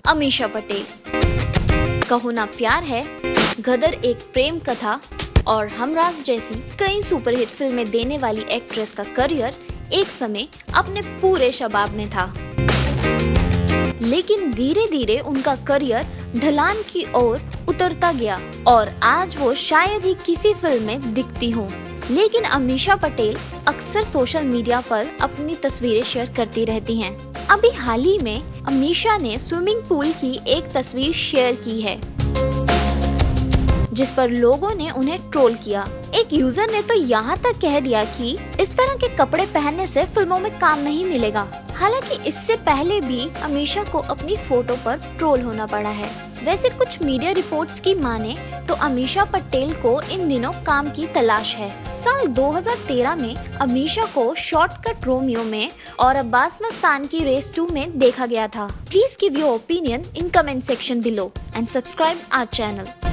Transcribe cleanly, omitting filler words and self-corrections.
अमीशा पटेल। कहो ना प्यार है, गदर एक प्रेम कथा और हमराज जैसी कई सुपरहिट फिल्में देने वाली एक्ट्रेस का करियर एक समय अपने पूरे शबाब में था, लेकिन धीरे धीरे उनका करियर ढलान की ओर उतरता गया और आज वो शायद ही किसी फिल्म में दिखती हों। लेकिन अमीशा पटेल अक्सर सोशल मीडिया पर अपनी तस्वीरें शेयर करती रहती हैं। अभी हाल ही में अमीशा ने स्विमिंग पूल की एक तस्वीर शेयर की है, जिस पर लोगों ने उन्हें ट्रोल किया। एक यूजर ने तो यहाँ तक कह दिया कि इस तरह के कपड़े पहनने से फिल्मों में काम नहीं मिलेगा। हालांकि इससे पहले भी अमीशा को अपनी फोटो पर ट्रोल होना पड़ा है। वैसे कुछ मीडिया रिपोर्ट्स की माने तो अमीशा पटेल को इन दिनों काम की तलाश है। साल 2013 में अमीशा को शॉर्टकट रोमियो में और अब्बास मस्तान की रेस 2 में देखा गया था। Please give your opinion in comment section below and subscribe our channel.